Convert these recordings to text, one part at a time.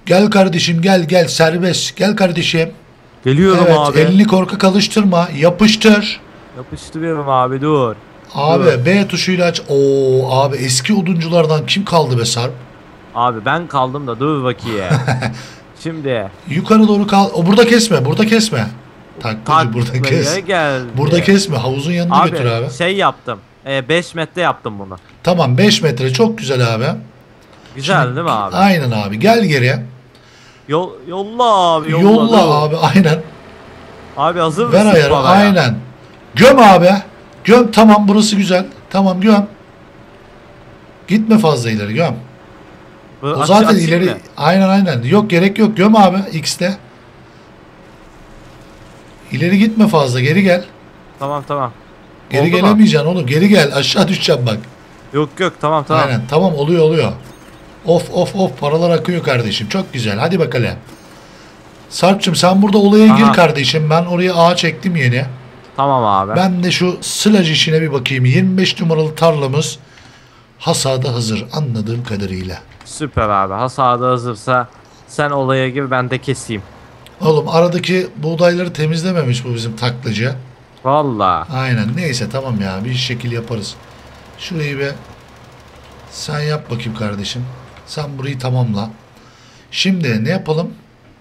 Gel kardeşim, gel gel, serbest. Gel kardeşim. Geliyorum Evet, abi. elini korkak alıştırma. Yapıştır. Yapıştırıyorum abi, dur. Abi Dur. B tuşuyla aç. Oo abi, eski odunculardan kim kaldı be Sarp? Abi ben kaldım da dur bakayım. Şimdi. Yukarı doğru kal. O burada kesme. Burada kesme. Taklacı burada Taklaya kes. geldi. Burada kesme. Havuzun yanına götür Abi abi. şey yaptım. 5 metre yaptım bunu. Tamam, 5 metre çok güzel abi. Güzel Şimdi- değil mi abi? Aynen abi. Gel geriye. Yolla abi, Yolla dur. abi, aynen. Abi hazır Ver mısın ayarı, bana ya? aynen. Göm abi. Göm, tamam, burası güzel. Tamam, göm. Gitme fazla ileri, göm. O zaten Açayım ileri, mı? aynen. Yok, gerek yok, göm abi X'te. İleri gitme fazla, geri gel. Tamam. Geri Oldu mu? gelemeyeceksin oğlum, geri gel, aşağı düşeceğim bak. Yok tamam. Aynen, tamam, oluyor. Of, paralar akıyor kardeşim, çok güzel, hadi bakalım. Sarp'cığım sen burada olaya gir Aha. kardeşim, ben oraya ağaç çektim yeni. Tamam abi. Ben de şu sılaj işine bir bakayım. 25 numaralı tarlamız hasada hazır anladığım kadarıyla. Süper abi. Hasadı hazırsa sen olaya gir, ben de keseyim. Oğlum aradaki buğdayları temizlememiş bu bizim taklacı. Valla. Aynen, neyse tamam ya, bir şekil yaparız. Şurayı bir sen yap bakayım kardeşim. Sen burayı tamamla. Şimdi ne yapalım?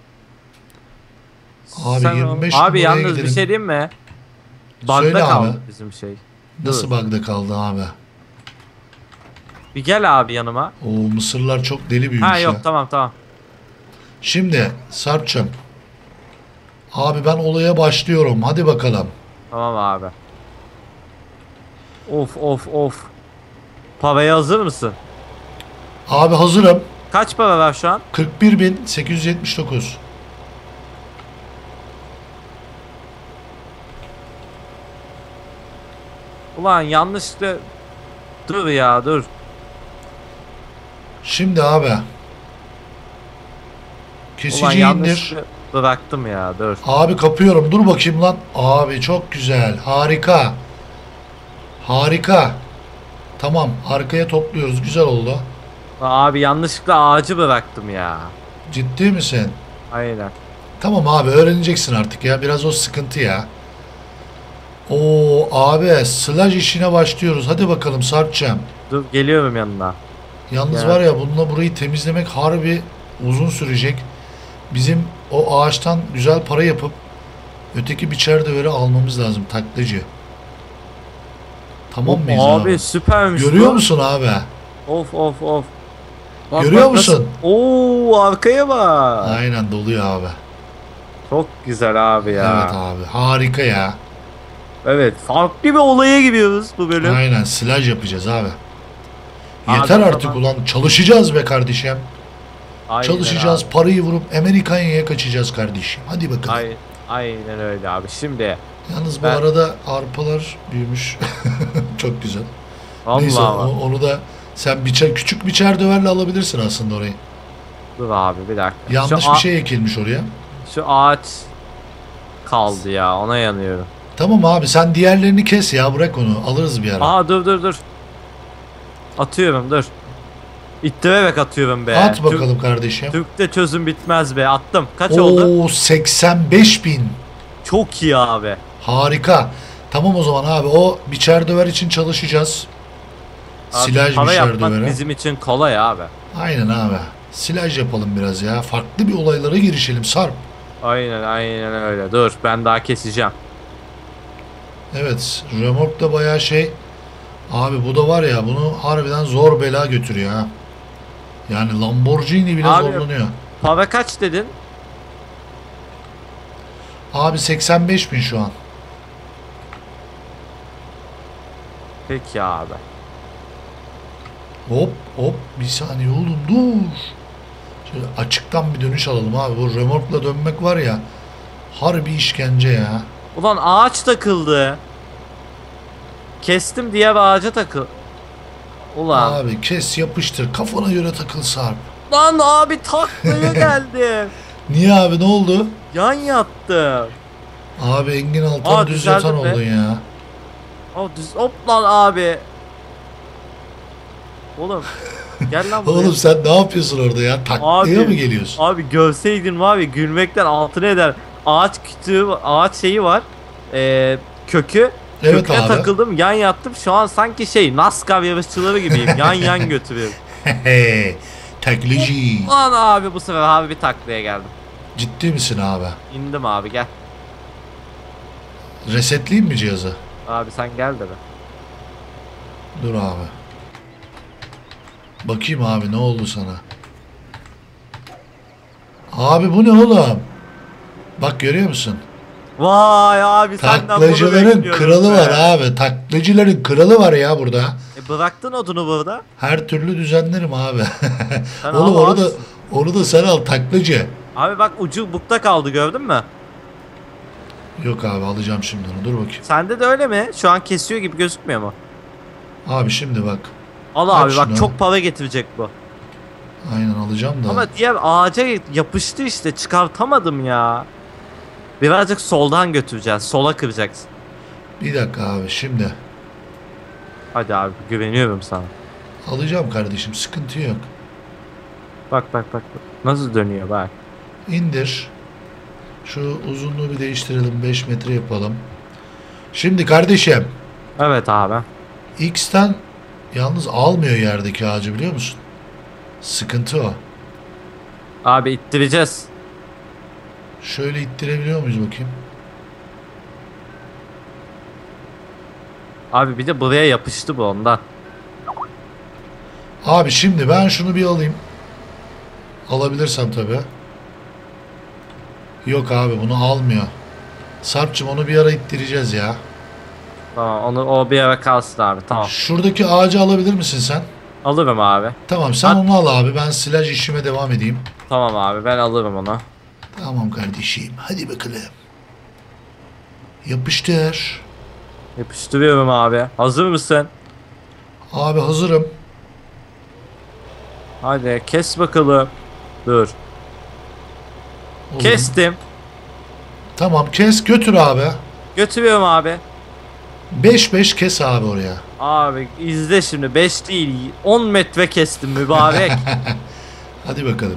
Abi 25 abi numaraya yalnız gidelim. bir şey diyeyim mi? Söyle Bug'da abi. kaldı bizim şey. Nasıl Dur. bug'da kaldı abi? Bir gel abi yanıma. O mısırlar çok deli büyümüş Ha yok, ya. tamam. Şimdi Sarp'cığım. Abi ben olaya başlıyorum. Hadi bakalım. Tamam abi. Of. Paraya hazır mısın? Abi hazırım. Kaç para var şu an? 41.879. Ulan yanlışlıkla... Dur. Şimdi abi. Ulan Kesici indir. yanlışlıkla bıraktım ya, dur. Abi kapıyorum. Dur bakayım lan. Abi çok güzel. Harika. Harika. Tamam. Arkaya topluyoruz. Güzel oldu. Abi yanlışlıkla ağacı bıraktım ya. Ciddi misin? Aynen. Tamam abi, öğreneceksin artık ya. Biraz o sıkıntı ya. Oo abi, sılaj işine başlıyoruz. Hadi bakalım Sarp'cığım. Dur, geliyorum yanına. Yalnız Ya. var ya, bununla burayı temizlemek harbi uzun sürecek. Bizim o ağaçtan güzel para yapıp öteki biçer döveri almamız lazım taklacı. Tamam mıyız abi? Abi süpermiş Görüyor bu. musun abi? Of. Bak, Görüyor nasıl- musun? Oo, arkaya bak. Aynen, doluyor abi. Çok güzel abi ya. Evet abi, harika ya. Evet, farklı bir olaya gidiyoruz bu bölüm. Aynen, silaj yapacağız abi. Abi, Yeter artık tamam. ulan, çalışacağız be kardeşim. Aynen Çalışacağız, abi. parayı vurup Amerika'ya kaçacağız kardeşim. Hadi bakalım. Aynen öyle abi. Şimdi Yalnız bu Ben- arada arpalar büyümüş. Çok güzel. Neyse vallahi onu da sen küçük biçer döverle alabilirsin aslında orayı. dur abi bir dakika. Yanlış şu bir şey ekilmiş oraya. Şu ağaç kaldı ya, ona yanıyorum. Tamam abi, sen diğerlerini kes ya, bırak onu, alırız bir ara. Aa, dur. Atıyorum, dur. İttirerek atıyorum be. At bakalım kardeşim. Türk'te çözüm bitmez be. Attım. Kaç oldu? Oo, 85.000. Çok iyi abi. Harika. Tamam o zaman abi, o biçer döver için çalışacağız. Abi, Silaj para biçer yapmak dövere. bizim için kolay abi. Aynen abi. Silaj yapalım biraz ya. Farklı bir olaylara girişelim Sarp. Aynen öyle. Dur, ben daha keseceğim. Evet, römork da bayağı şey. Abi bu da var ya, bunu harbiden zor bela götürüyor ha. Yani Lamborghini bile Abi- zorlanıyor. Para kaç dedin? Abi 85.000 şu an. Peki abi. Hop bir saniye oğlum, dur. Şöyle açıktan bir dönüş alalım abi. Bu römorkla dönmek var ya, harbi işkence ya. Ulan ağaç takıldı. Kestim, diğer ağaca takıl. Ulan. Abi kes yapıştır, kafana göre takıl Sarp. Lan abi, taklaya geldim. Niye abi, ne oldu? Yan yattım. Abi Engin Altan düz düzeldim yatan be. oldun ya. Hop lan abi. Oğlum Gel lan buraya. Oğlum sen ne yapıyorsun orada ya? Taklaya mı geliyorsun? Abi görseydin var ya gülmekten altına eder. Ağaç kütüğü, ağaç şeyi var. Kökü. Evet Köküne abi. takıldım, yan yattım. Şu an sanki NASCAR yarışçıları gibiyim. Yan götürüyorum. Taklacı. Lan abi bu sefer abi bir taklaya geldim. Ciddi misin abi? İndim abi gel. Resetleyeyim mi cihazı? Abi sen gel de be. Dur abi. Bakayım abi ne oldu sana? Abi bu ne oğlum? Bak görüyor musun? Vay abi senden bunu Taklacıların bekliyordum kralı be. var abi. Taklacıların kralı var ya burada. Bıraktın odunu burada. Her türlü düzenlerim abi. Sen Oğlum al onu da abi. onu da sen al taklacı. Abi bak ucu bukta kaldı gördün mü? Yok abi alacağım şimdi onu. Dur bakayım. Sende de öyle mi? Şu an kesiyor gibi gözükmüyor mu? Abi şimdi bak. Al Aç abi bak şunu. çok para getirecek bu. Aynen alacağım da. Ama diğer ağaca yapıştı işte çıkartamadım ya. Birazcık soldan götüreceğiz. Sola kıracaksın. Bir dakika abi şimdi. Hadi abi güveniyorum sana. Alacağım kardeşim sıkıntı yok. Bak. Nasıl dönüyor bak. İndir. Şu uzunluğu bir değiştirelim. 5 metre yapalım. Şimdi kardeşim. Evet abi. X'ten yalnız almıyor yerdeki ağacı biliyor musun? Sıkıntı o. Abi ittireceğiz. Şöyle ittirebiliyor muyuz bakayım? Abi bir de buraya yapıştı bu ondan. Abi şimdi ben şunu bir alayım. Alabilirsem tabi. Yok abi bunu almıyor. Sarp'cığım onu bir ara ittireceğiz ya. Tamam onu o bir ara kalsın abi tamam. Şuradaki ağacı alabilir misin sen? Alırım abi. Tamam sen onu al abi. Ben silaj işime devam edeyim. Tamam abi ben alırım onu. Tamam kardeşim. Hadi bakalım. Yapıştır. Yapıştırıyorum abi. Hazır mısın? Abi hazırım. Hadi kes bakalım. Dur. Oğlum. Kestim. Tamam kes götür abi. Götürüyorum abi. 5-5 kes abi oraya. Abi izle şimdi 5 değil 10 metre kestim mübarek. Hadi bakalım.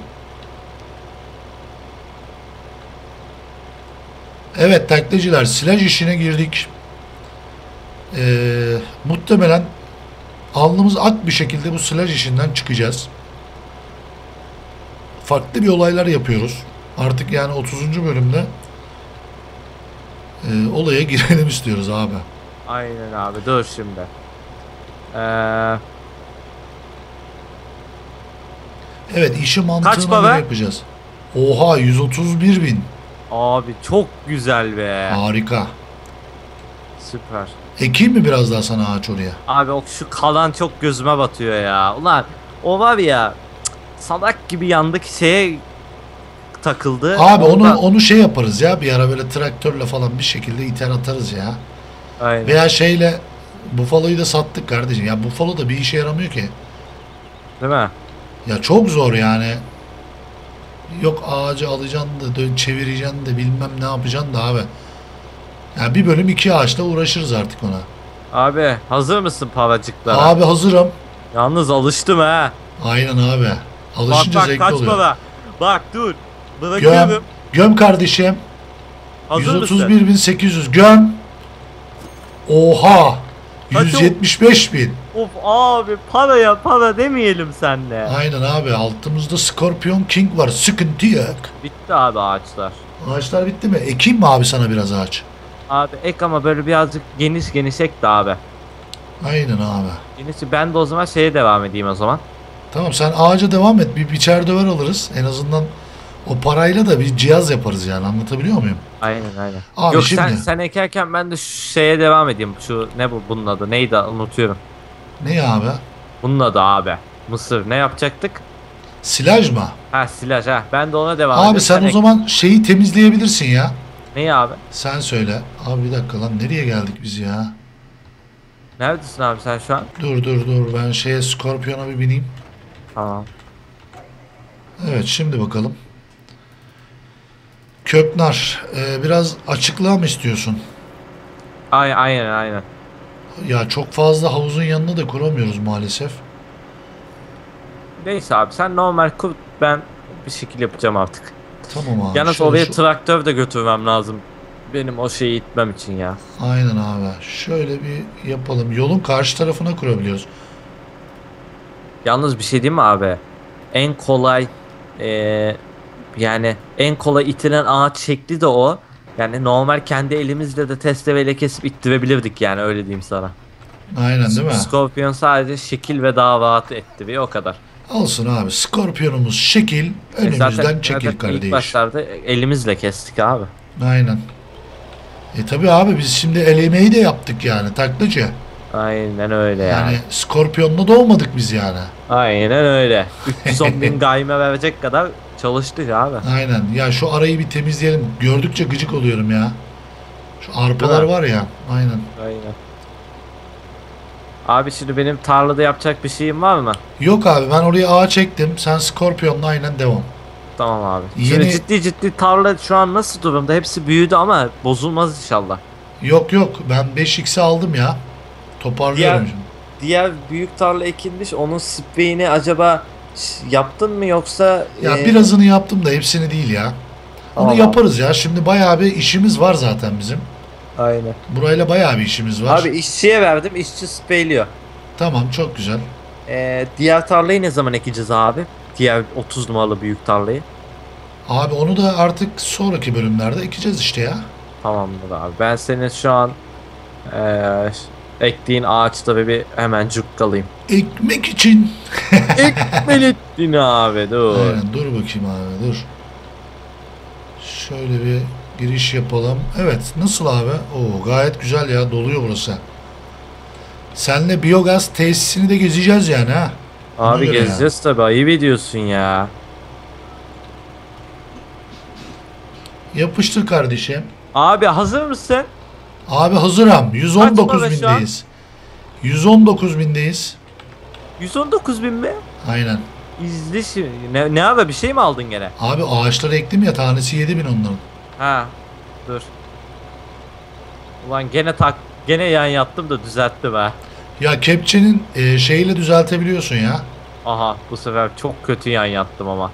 Evet taklacılar silaj işine girdik. Muhtemelen alnımız ak bir şekilde bu silaj işinden çıkacağız. Farklı bir olaylar yapıyoruz. Artık yani 30. bölümde olaya girelim istiyoruz abi. Aynen abi dur şimdi. Evet işi Kaç mantığına para? göre yapacağız. Oha 131 bin. Abi çok güzel be. Harika. Süper. Ekeyim mi biraz daha sana ağaç oraya? Abi o şu kalan çok gözüme batıyor ya. Ulan o var ya salak gibi yandaki şeye takıldı. Abi Ondan- onu şey yaparız ya bir ara böyle traktörle falan bir şekilde iter atarız ya. Aynen. Veya şeyle Buffalo'yu da sattık kardeşim. Ya Buffalo da bir işe yaramıyor ki. Değil mi? Ya çok zor yani. Yok ağacı alacaksın da çevireceksin de bilmem ne yapacaksın da abi. Ya bir bölüm 2 ağaçla uğraşırız artık ona. Abi hazır mısın paracıklara? Abi hazırım. Yalnız alıştım ha. Aynen abi. Alışınca Bak zevkli kaç oluyor. para. Bak dur. Göm. Bırakıyorum. Göm kardeşim. Hazır mısın? 131.800 göm. Oha. Kaç o? 175.000. Of abi paraya para demeyelim senle. Aynen abi altımızda Scorpion King var. Sıkıntı yok. Bitti abi ağaçlar. Ağaçlar bitti mi? Ekeyim mi abi sana biraz ağaç? Abi ek ama böyle birazcık geniş ek de abi. Aynen abi. Geniş ben de o zaman şeye devam edeyim o zaman. Tamam sen ağaca devam et. Bir biçer döver alırız. En azından o parayla da bir cihaz yaparız yani. Anlatabiliyor muyum? Aynen. Abi Yok şimdi. sen ekerken ben de şu şeye devam edeyim. Şu ne bu bunun adı neydi unutuyorum. Ne abi? Bunun adı abi. Mısır ne yapacaktık? Silaj mı? Ha silaj ha. Ben de ona devam Abi edeyim. sen o zaman şeyi temizleyebilirsin ya. Neyi abi? Sen söyle. Abi bir dakika lan nereye geldik biz ya? Neredesin abi sen şu an? Dur ben şeye Scorpion'a bir bineyim. Tamam. Evet şimdi bakalım. Köknar biraz açıklığa mı istiyorsun? Aynen. Ya çok fazla havuzun yanına da kuramıyoruz maalesef. Neyse abi sen normal kur, ben bir şekil yapacağım artık. Tamam abi. Yalnız Şöyle oraya traktör de götürmem lazım. Benim o şeyi itmem için ya. Aynen abi. Şöyle bir yapalım. Yolun karşı tarafına kurabiliyoruz. Yalnız bir şey diyeyim mi abi? En kolay yani en kolay itilen ağaç şekli de o. Yani normal kendi elimizle de testereyle kesip ittirebilirdik yani öyle diyeyim sana. Aynen değil mi? Scorpion sadece şekil ve daha rahat ettiriyor o kadar. Olsun abi. Skorpiyonumuz şekil. Önümüzden çekil zaten ilk kardeş. başlarda elimizle kestik abi. Aynen. Tabi abi biz şimdi el emeği de yaptık yani taklacı. Aynen öyle yani. Yani Skorpiyon'la da olmadık biz yani. Aynen öyle. 310 bin gayme verecek kadar çalıştık abi. Aynen. Ya şu arayı bir temizleyelim. Gördükçe gıcık oluyorum ya. Şu arpalar Değil mi? var ya. Aynen. Aynen. Abi şimdi benim tarlada yapacak bir şeyim var mı? Yok abi ben oraya ağa çektim. Sen Skorpiyon'la aynen devam. Tamam abi. Yeni- Şimdi ciddi tarla şu an nasıl durumda? Hepsi büyüdü ama bozulmaz inşallah. Yok ben 5x'i aldım ya. Toparlıyorum Diğer- şimdi. Diğer büyük tarla ekilmiş. Onun spreyini acaba yaptın mı yoksa Ya birazını yaptım da hepsini değil ya. Onu Tamam. yaparız ya. Şimdi bayağı bir işimiz var zaten bizim. Aynen. Burayla bayağı bir işimiz var. Abi işçiye verdim. İşçi spreyliyor. Tamam çok güzel. Diğer tarlayı ne zaman ekeceğiz abi? Diğer 30 numaralı büyük tarlayı. Abi onu da artık sonraki bölümlerde ekeceğiz işte ya. Tamamdır abi. Ben senin şu an ektiğin ağaçta bir hemen cukkalayayım. Ekmek için. Ekmelettin abi dur. Aynen dur bakayım abi dur. Şöyle bir giriş yapalım. Evet nasıl abi? Oo gayet güzel ya doluyor burası. Senle biyogaz tesisini de gezeceğiz yani ha. Ona Abi göre gezeceğiz tabi ayıp ediyorsun ya. Yapıştır kardeşim. Abi hazır mısın? Abi hazırım. 119 Kaç para şu an? bindeyiz. 119 bindeyiz. 119 bin mi? Aynen. İzle şimdi. Ne abi bir şey mi aldın gene? Abi ağaçları ektim ya tanesi 7 bin onların. Ha dur. Ulan gene yan yattım da düzeltti be. Ya kepçenin şeyiyle düzeltebiliyorsun ya. Aha bu sefer çok kötü yan yattım ama.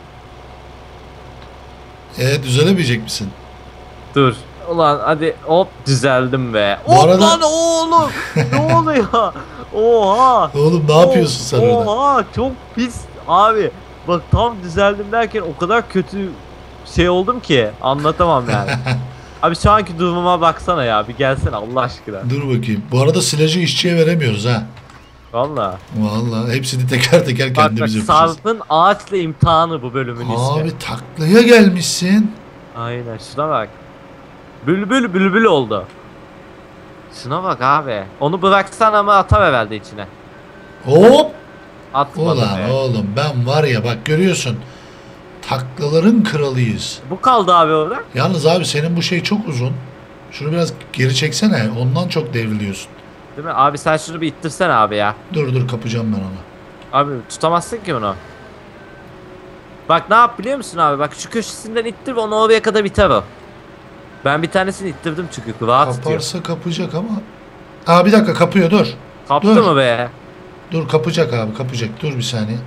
Düzelemeyecek misin? Dur. Ulan hadi hop düzeldim be. Bu Hop arada- lan oğlum. Ne oluyor? Oha. Oğlum ne yapıyorsun sen orada? Oha çok pis. Abi bak tam düzeldim derken o kadar kötü şey oldum ki anlatamam yani. Abi şu anki durumuma baksana ya bir gelsene Allah aşkına. Dur bakayım. Bu arada silajı işçiye veremiyoruz ha. Valla. Vallahi hepsini teker teker Bak kendimiz yapacağız. Sarp'ın ağaçla imtihanı bu bölümün ismi. Abi taklaya gelmişsin. Aynen şuna bak. Bülbül oldu. Şuna bak abi. Onu bıraksan ama atar herhalde içine. Hop. Atmadı Ulan be. oğlum ben var ya bak görüyorsun. Taklaların kralıyız. Bu kaldı abi orada. Yalnız abi senin bu şey çok uzun. Şunu biraz geri çeksene. Ondan çok devriliyorsun. Değil mi? Abi sen şunu bir ittirsene abi ya. Dur kapacağım ben onu. Abi tutamazsın ki bunu. Bak ne yap biliyor musun abi? Bak şu köşesinden ittir ve onu oraya kadar biter o. Ben bir tanesini ittirdim çünkü rahat tutuyor. Kaparsa kapacak ama. Aa bir dakika kapıyor dur. Kaptı dur. mı be? Dur kapacak abi kapacak. Dur bir saniye.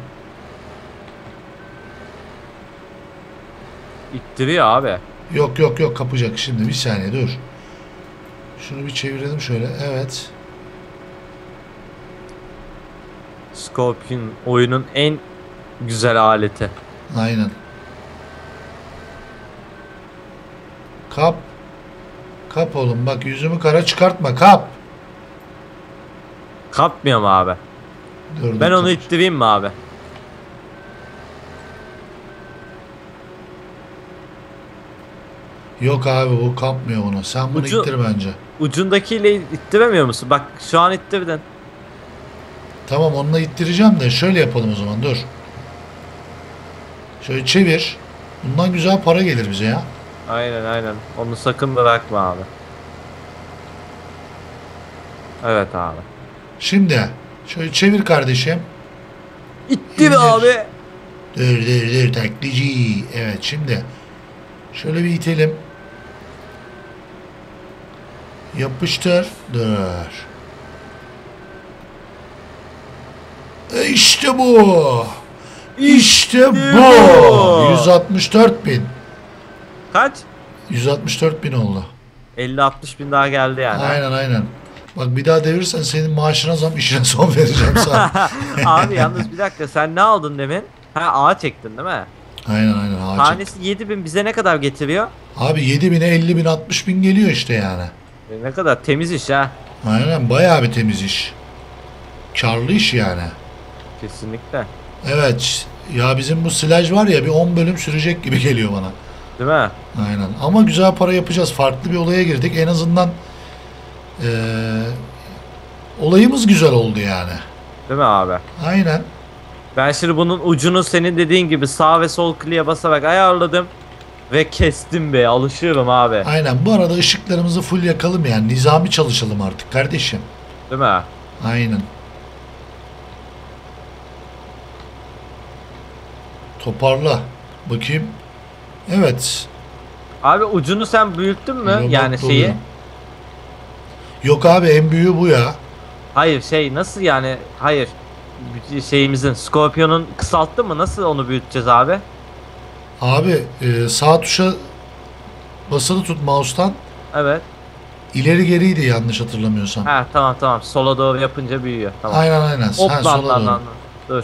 İttiriyor abi. Yok kapacak şimdi bir saniye dur. Şunu bir çevirelim şöyle. Evet. Scorpion oyunun en güzel aleti. Aynen. Kap. Kap oğlum bak yüzümü kara çıkartma kap. Kapmıyor mu abi? Dur, Ben onu kap. ittireyim mi abi? Yok abi bu kapmıyor onu. Sen bunu Ucu- ittir bence. Ucundakiyle ittiremiyor musun? Bak şu an ittirdin. Tamam onunla ittireceğim de şöyle yapalım o zaman dur. Şöyle çevir. Bundan güzel para gelir bize ya. Aynen. Onu sakın bırakma abi. Evet abi. Şimdi şöyle çevir kardeşim. İttir İndir. abi. Dur taklici. Evet şimdi. Şöyle bir itelim. Yapıştır. Dur. İşte bu. İşte bu. bu. 164 bin. Kaç? 164 bin oldu. 50-60 bin daha geldi yani. Aynen. Bak bir daha devirsen senin maaşına zam, işine son vereceğim sana. Abi yalnız bir dakika, sen ne aldın demin? Ha, ağa çektin değil mi? Aynen. Ağaç. Tanesi 7.000 bize ne kadar getiriyor? Abi 7 bine 50 bin 60 bin geliyor işte yani. Ne kadar temiz iş ha. Aynen bayağı bir temiz iş. Karlı iş yani. Kesinlikle. Evet. Ya bizim bu silaj var ya bir 10 bölüm sürecek gibi geliyor bana. Değil mi? Aynen. Ama güzel para yapacağız. Farklı bir olaya girdik. En azından olayımız güzel oldu yani. Değil mi abi? Aynen. Ben şimdi bunun ucunu senin dediğin gibi sağ ve sol kliğe basarak ayarladım. Ve kestim be, alışıyorum abi. Aynen. Bu arada ışıklarımızı full yakalım yani. Nizami çalışalım artık kardeşim. Değil mi? Aynen. Toparla. Bakayım. Evet. Abi ucunu sen büyüttün mü? Robot Yani şeyi. doluyor. Yok abi en büyüğü bu ya. Hayır şey nasıl yani? Hayır. Şeyimizin Scorpion'un kısalttın mı? Nasıl onu büyüteceğiz abi? Abi sağ tuşa basılı tut mouse'tan. Evet. İleri geriydi yanlış hatırlamıyorsam. Ha tamam. Sola doğru yapınca büyüyor. Tamam. Aynen. Hop Ha, lan sola lan doğru. lan. Dur.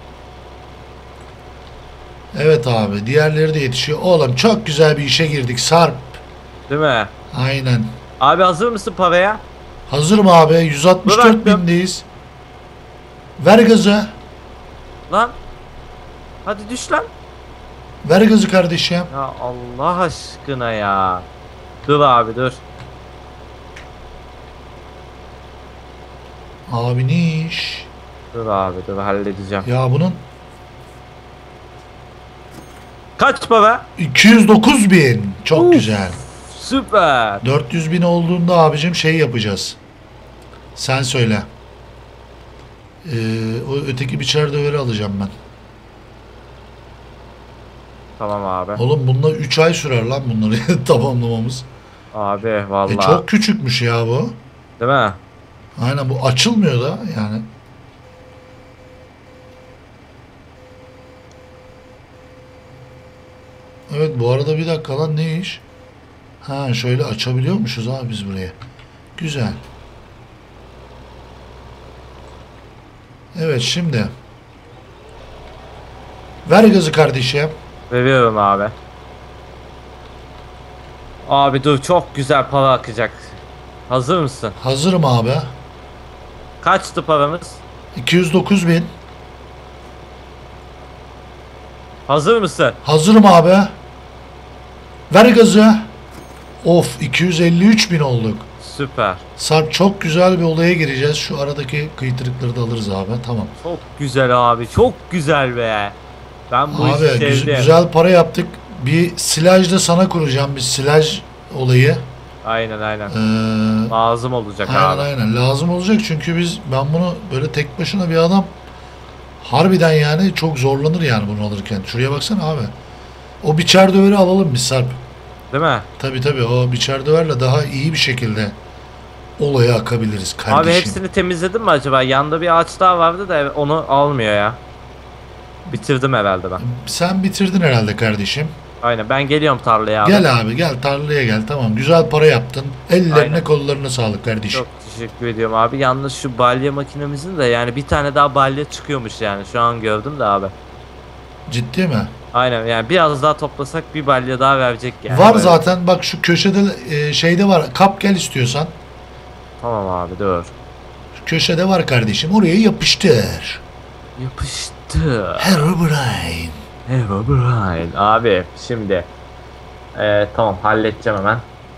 Evet abi diğerleri de yetişiyor. Oğlum çok güzel bir işe girdik Sarp. Değil mi? Aynen. Abi hazır mısın paraya? Hazırım abi 164 Bıraktım. bindeyiz. Ver gazı. Lan. Hadi düş lan. Ver gazı kardeşim. Ya Allah aşkına ya. Dur abi dur. Abi ne iş? Dur abi dur halledeceğim. Ya bunun Kaç para? 209 bin. Çok Uf. güzel. Süper. 400 bin olduğunda abicim şey yapacağız. Sen söyle. O öteki biçer döveri alacağım ben. Tamam abi. Oğlum bununla 3 ay sürer lan bunları tamamlamamız. Abi vallahi. Çok küçükmüş ya bu. Değil mi? Aynen bu açılmıyor da yani. Evet bu arada bir dakika lan ne iş? Ha şöyle açabiliyormuşuz abi biz burayı. Güzel. Evet şimdi. Ver gazı kardeşim. Veriyorum abi. Abi dur çok güzel para akacak. Hazır mısın? Hazırım abi. Kaçtı paramız? 209 bin. Hazır mısın? Hazırım abi. Ver gazı. Of 253 bin olduk. Süper. Sarp çok güzel bir olaya gireceğiz. Şu aradaki kıytırıkları da alırız abi. Tamam. Çok güzel abi. Çok güzel be. Ben bu Abi işi sevdim. güzel para yaptık. Bir silaj da sana kuracağım. Bir silaj olayı. Aynen. Ee, Lazım olacak abi. aynen. Lazım olacak çünkü ben bunu böyle tek başına bir adam harbiden yani çok zorlanır yani bunu alırken. Şuraya baksana abi. O biçer döveri alalım biz Sarp. Değil mi? Tabii o biçer döverle daha iyi bir şekilde olaya akabiliriz kardeşim. Abi hepsini temizledin mi acaba? Yanda bir ağaç daha vardı da onu almıyor ya. Bitirdim herhalde ben. Sen bitirdin herhalde kardeşim. Aynen ben geliyorum tarlaya abi. Gel abi gel tarlaya gel tamam güzel para yaptın. Ellerine Aynen. kollarına sağlık kardeşim. Çok teşekkür ediyorum abi. Yalnız şu balya makinemizin de yani bir tane daha balya çıkıyormuş yani. Şu an gördüm de abi. Ciddi mi? Aynen yani biraz daha toplasak bir balya daha verecek yani. Var Böyle. zaten bak şu köşede şeyde var kap gel istiyorsan. Tamam abi dur. Şu köşede var kardeşim oraya yapıştır. Yapıştı. Herobrine. Herobrine. Abi şimdi. Tamam halledeceğim hemen.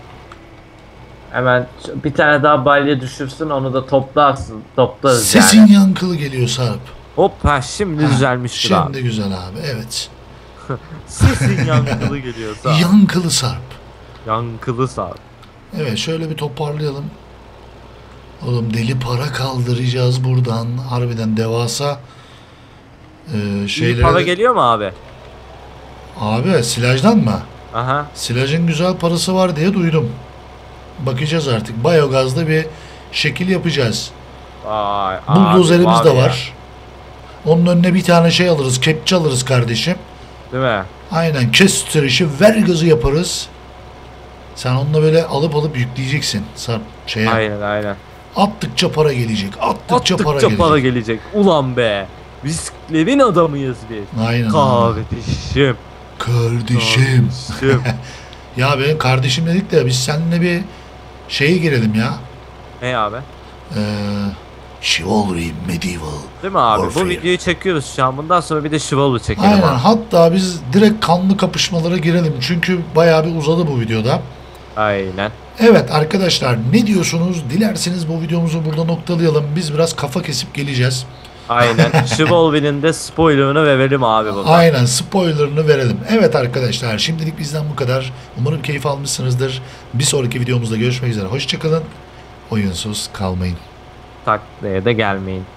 Hemen bir tane daha balya düşürsün onu da toplarız Sesin yani. yankılı geliyor Sarp. Hop ha şimdi düzelmiştir Şimdi abi. güzel abi evet. Sesin yankılı geliyorsa. Yankılı Sarp. Yankılı sağ. Evet şöyle bir toparlayalım. Oğlum deli para kaldıracağız buradan. Harbiden devasa İyi şeylere para de- geliyor mu abi? Abi silajdan mı? Aha. Silajın güzel parası var diye duydum. Bakacağız artık. Bayogazda bir şekil yapacağız. Vay, Buldozerimiz abi de ya. var. Onun önüne bir tane şey alırız. Kepçe alırız kardeşim. Değil mi? Aynen kestirişi ver gazı yaparız. Sen onunla böyle alıp yükleyeceksin. Şeye. Aynen. Attıkça para gelecek. Attıkça para gelecek. Ulan be. Biz evin adamıyız biz. Aynen. Kardeşim. Kardeşim. Ya benim kardeşim dedik de biz seninle bir şeye girelim ya. Ne abi? Chivalry Medieval. Değil mi abi? Warfare. Bu videoyu çekiyoruz şu an. Bundan sonra bir de Chivalry çekelim Aynen. abi. Hatta biz direkt kanlı kapışmalara girelim. Çünkü bayağı bir uzadı bu videoda. Aynen. Evet arkadaşlar ne diyorsunuz? Dilerseniz bu videomuzu burada noktalayalım. Biz biraz kafa kesip geleceğiz. Aynen. Chivalry'nin de spoilerını verelim abi burada. Aynen spoilerını verelim. Evet arkadaşlar şimdilik bizden bu kadar. Umarım keyif almışsınızdır. Bir sonraki videomuzda görüşmek üzere. Hoşçakalın. Oyunsuz kalmayın. Taklaya da gelmeyin.